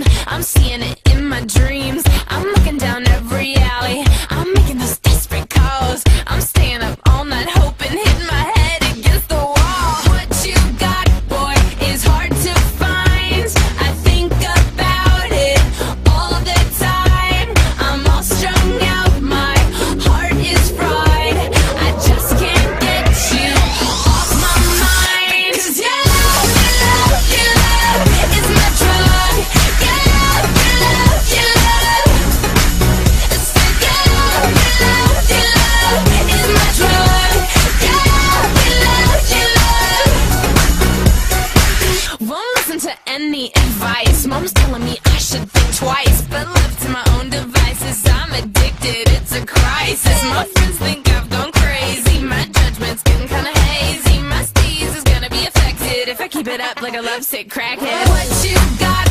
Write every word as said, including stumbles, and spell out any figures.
I'm seeing it in my dreams. I'm looking down every alley. I'm making those desperate calls. I'm staying up all night hoping, hitting my head against the wall. What you got, boy, is hard to find. I think about it all the time. I'm all strung out, my heart is fried. I just can't get you off my mind. 'Cause your love, your love, your love is my drug. Your love, your love, your love. It's like your love, your love, your love is my drug. Your love, your love, your love. Won't listen to any advice. Mom's telling me I should think twice, but left to my own devices, I'm addicted. It's a crisis. My friends think I've gone crazy. My judgment's getting kinda hazy. My steez is gonna be affected if I keep it up like a lovesick crackhead. What you got?